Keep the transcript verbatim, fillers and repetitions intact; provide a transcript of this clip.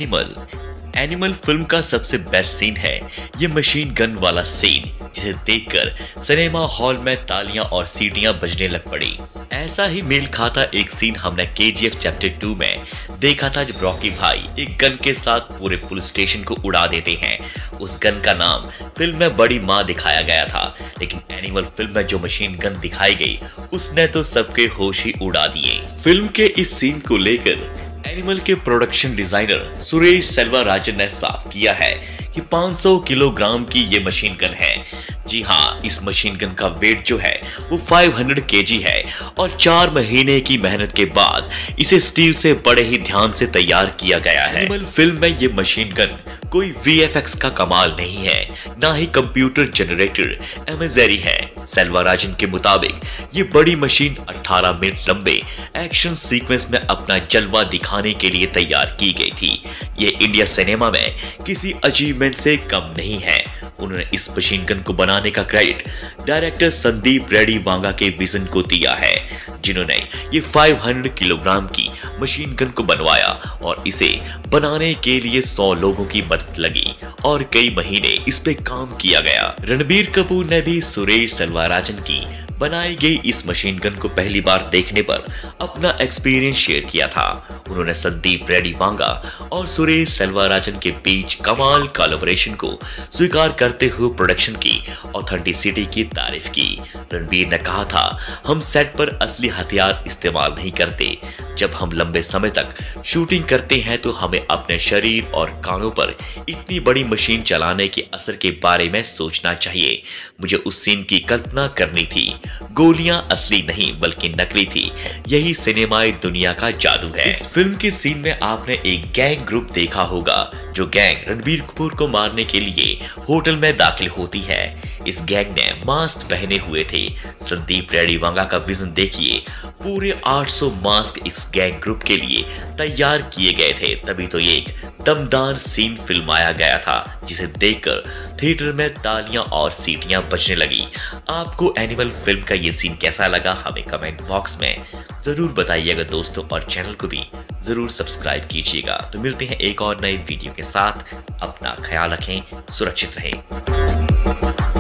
Animal animal film का सबसे best scene है ये मशीन गन वाला सीन, जिसे देखकर सिनेमा हॉल में तालियां और सीटियां बजने लग पड़ी। ऐसा ही मेल खाता एक सीन हमने के जी एफ चैप्टर टू में देखा था, जब रॉकी भाई एक गन के साथ पूरे पुलिस स्टेशन को उड़ा देते हैं। उस गन का नाम फिल्म में बड़ी माँ दिखाया गया था, लेकिन एनिमल फिल्म में जो मशीन गन दिखाई गई उसने तो सबके होश ही उड़ा दिए। फिल्म के इस सीन को लेकर एनिमल के प्रोडक्शन डिजाइनर सुरेश सेल्वराजन ने साफ किया है कि पाँच सौ किलोग्राम की ये मशीन गन है। जी हाँ, इस मशीन गन का वेट जो है वो पाँच सौ केजी है और चार महीने की मेहनत के बाद इसे स्टील से बड़े ही ध्यान से तैयार किया गया है। एनिमल फिल्म में ये मशीन गन कोई वी एफ एक्स का कमाल नहीं है, ना ही कंप्यूटर जनरेटेड इमेजरी है। सेल्वराजन के मुताबिक ये बड़ी मशीन अठारह मिनट लंबे एक्शन सीक्वेंस में अपना जलवा दिखाने के लिए तैयार की गई थी। ये इंडिया सिनेमा में किसी अचीवमेंट से कम नहीं है। उन्होंने इस मशीन गन को बनाने का क्रेडिट डायरेक्टर संदीप रेड्डी वांगा के विजन को दिया है, जिन्होंने ये पाँच सौ किलोग्राम की मशीन गन को बनवाया और इसे बनाने के लिए सौ लोगों की मदद लगी और कई महीने इस पे काम किया गया। रणबीर कपूर ने भी सुरेश सेल्वराजन की बनाई गई इस मशीन गन को पहली बार देखने पर अपना एक्सपीरियंस शेयर किया था। उन्होंने संदीप रेड्डी वांगा और सुरेश सेल्वराजन के बीच कमाल कोलैबोरेशन को स्वीकार करते हुए प्रोडक्शन की ऑथेंटिसिटी की तारीफ की। रणबीर ने कहा था, हम सेट पर असली हथियार इस्तेमाल नहीं करते। जब हम लंबे समय तक शूटिंग करते हैं तो हमें अपने शरीर और कानों पर इतनी बड़ी मशीन चलाने के असर के बारे में सोचना चाहिए। मुझे उस सीन की कल्पना करनी थी। गोलियां असली नहीं बल्कि नकली थी। यही सिनेमाई दुनिया का जादू है। इस फिल्म के सीन में आपने एक गैंग ग्रुप देखा होगा, जो गैंग रणबीर कपूर को मारने के लिए होटल में दाखिल होती है। इस गैंग ने मास्क पहने हुए थे। संदीप रेड्डी वांगा का विजन देखिए, पूरे आठ सौ मास्क इस गैंग ग्रुप के लिए तैयार किए गए थे, तभी तो ये एक दमदार सीन फिल्माया गया था, जिसे देखकर थिएटर में तालियां और सीटियां बजने लगी। आपको एनिमल फिल्म का ये सीन कैसा लगा हमें कमेंट बॉक्स में जरूर बताइएगा दोस्तों, और चैनल को भी जरूर सब्सक्राइब कीजिएगा। तो मिलते हैं एक और नए वीडियो के साथ। अपना ख्याल रखें, सुरक्षित रहें।